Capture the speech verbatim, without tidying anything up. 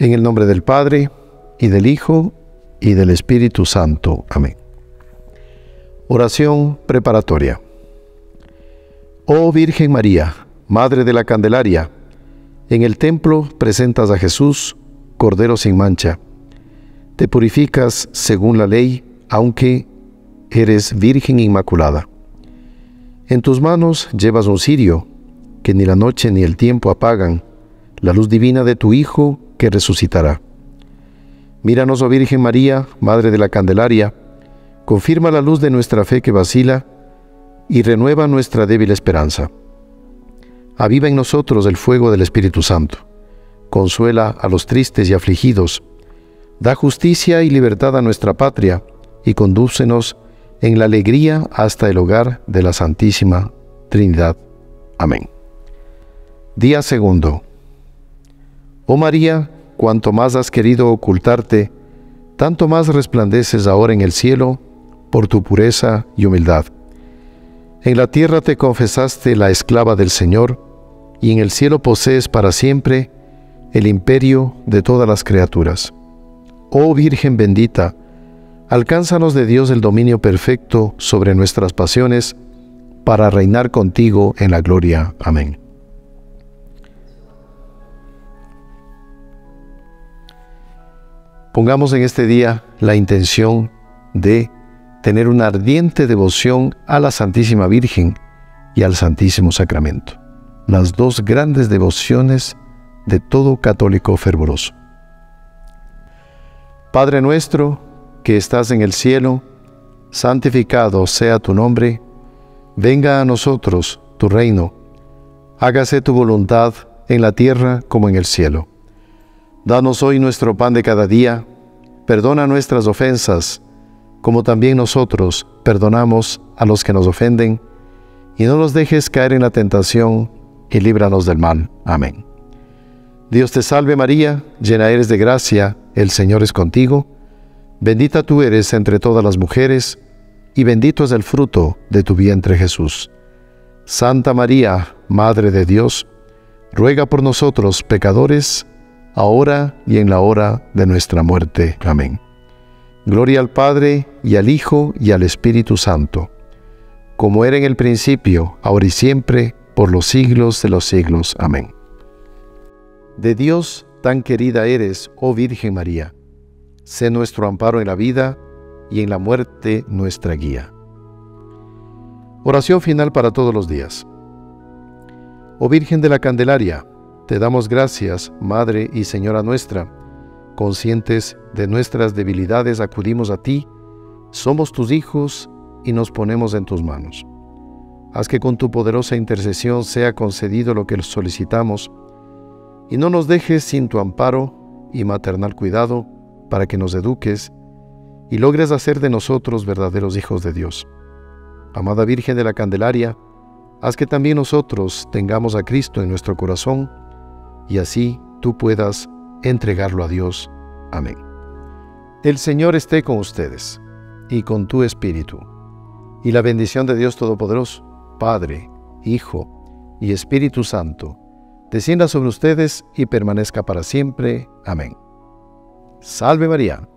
En el nombre del Padre, y del Hijo, y del Espíritu Santo. Amén. Oración preparatoria. Oh Virgen María, Madre de la Candelaria, en el templo presentas a Jesús, Cordero sin mancha. Te purificas según la ley, aunque eres Virgen Inmaculada. En tus manos llevas un cirio, que ni la noche ni el tiempo apagan, la luz divina de tu Hijo que resucitará. Míranos, oh Virgen María, Madre de la Candelaria, confirma la luz de nuestra fe que vacila y renueva nuestra débil esperanza. Aviva en nosotros el fuego del Espíritu Santo. Consuela a los tristes y afligidos. Da justicia y libertad a nuestra patria y condúcenos en la alegría hasta el hogar de la Santísima Trinidad. Amén. Día segundo. Oh María, cuanto más has querido ocultarte, tanto más resplandeces ahora en el cielo por tu pureza y humildad. En la tierra te confesaste la esclava del Señor, y en el cielo posees para siempre el imperio de todas las criaturas. Oh Virgen bendita, alcánzanos de Dios el dominio perfecto sobre nuestras pasiones, para reinar contigo en la gloria. Amén. Pongamos en este día la intención de tener una ardiente devoción a la Santísima Virgen y al Santísimo Sacramento, las dos grandes devociones de todo católico fervoroso. Padre nuestro, que estás en el cielo, santificado sea tu nombre, venga a nosotros tu reino, hágase tu voluntad en la tierra como en el cielo. Danos hoy nuestro pan de cada día, perdona nuestras ofensas, como también nosotros perdonamos a los que nos ofenden, y no nos dejes caer en la tentación, y líbranos del mal. Amén. Dios te salve María, llena eres de gracia, el Señor es contigo, bendita tú eres entre todas las mujeres, y bendito es el fruto de tu vientre Jesús. Santa María, Madre de Dios, ruega por nosotros pecadores, ahora y en la hora de nuestra muerte. Amén. Gloria al Padre, y al Hijo, y al Espíritu Santo, como era en el principio, ahora y siempre, por los siglos de los siglos. Amén. De Dios tan querida eres, oh Virgen María, sé nuestro amparo en la vida, y en la muerte nuestra guía. Oración final para todos los días. Oh Virgen de la Candelaria, te damos gracias, Madre y Señora nuestra. Conscientes de nuestras debilidades, acudimos a ti, somos tus hijos y nos ponemos en tus manos. Haz que con tu poderosa intercesión sea concedido lo que solicitamos, y no nos dejes sin tu amparo y maternal cuidado, para que nos eduques y logres hacer de nosotros verdaderos hijos de Dios. Amada Virgen de la Candelaria, haz que también nosotros tengamos a Cristo en nuestro corazón, y así tú puedas entregarlo a Dios. Amén. El Señor esté con ustedes, y con tu espíritu, y la bendición de Dios Todopoderoso, Padre, Hijo y Espíritu Santo, descienda sobre ustedes y permanezca para siempre. Amén. Salve María.